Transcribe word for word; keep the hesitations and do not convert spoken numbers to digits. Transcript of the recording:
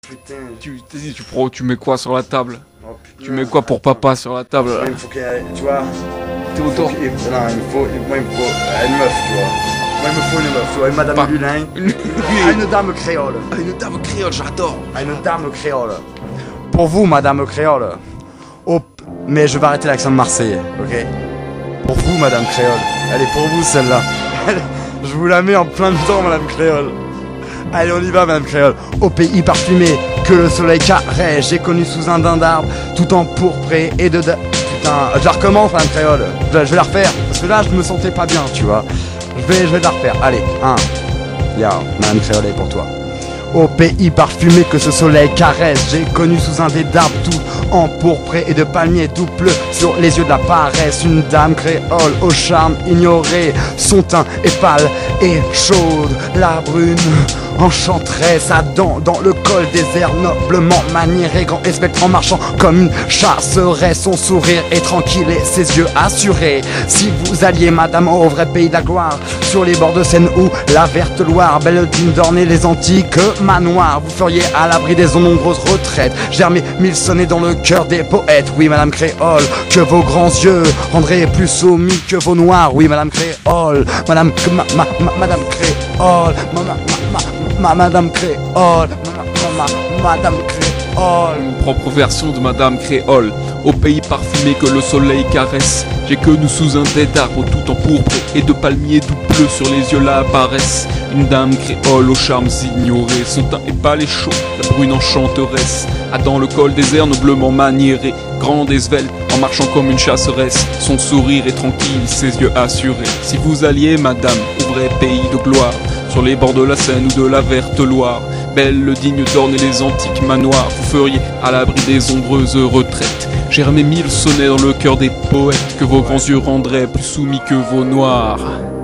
putain. Tu, tu, prends, tu mets quoi sur la table? Oh, putain. Tu mets quoi pour papa sur la table? Il me faut qu'il y ait, tu vois. T'es autour? Non, il me faut, moi il me faut euh, une meuf, tu vois. Moi il me faut une meuf, tu vois, une madame Pas. Lulin. Une... Ah, une dame créole. Ah, une dame créole, j'adore. Ah, une dame créole. Pour vous, madame créole. Oh, mais je vais arrêter l'accent marseillais, ok? Pour vous, madame créole. Elle est pour vous, celle-là. Je vous la mets en plein temps, madame créole. Allez, on y va, madame créole. Au pays parfumé, que le soleil caresse, j'ai connu sous un daim d'arbre, tout empourpré et de... Putain, je la recommence, madame créole. Je vais la refaire, parce que là, je me sentais pas bien, tu vois. Je vais, je vais la refaire. Allez, un. Ya, madame créole est pour toi. Au pays parfumé que ce soleil caresse, j'ai connu sous un dé d'arbres tout empourpré et de palmiers tout bleu sur les yeux de la paresse. Une dame créole au charme ignoré, son teint est pâle et chaude, la brune enchanteresse à dents dans le col des airs noblement maniéré, grand et spectre en marchant comme une chasseresse. Son sourire est tranquille et ses yeux assurés. Si vous alliez, madame, au vrai pays de la gloire, sur les bords de Seine ou la verte Loire, belle digne d'orner les antiques manoirs, vous feriez à l'abri des nombreuses retraites germer mille sonnets dans le cœur des poètes. Oui, madame créole, que vos grands yeux rendraient plus soumis que vos noirs. Oui, madame créole, madame ma, ma, ma, madame créole, ma, ma, ma, ma, madame créole, ma, ma, ma, madame créole. Une propre version de madame créole. Au pays parfumé que le soleil caresse, j'ai connu sous un dé d'arbres tout empourpré et de palmiers tout bleus sur les yeux là apparaissent. Une dame créole aux charmes ignorés, son teint est pâle et chaud, la brune enchanteresse a dans le col des airs noblement maniérés, grande et svelte en marchant comme une chasseresse. Son sourire est tranquille, ses yeux assurés. Si vous alliez, madame, au vrai pays de gloire, sur les bords de la Seine ou de la verte Loire, belle digne d'orner les antiques manoirs, vous feriez à l'abri des ombreuses retraites germer mille sonnets dans le cœur des poètes, que vos grands yeux rendraient plus soumis que vos noirs.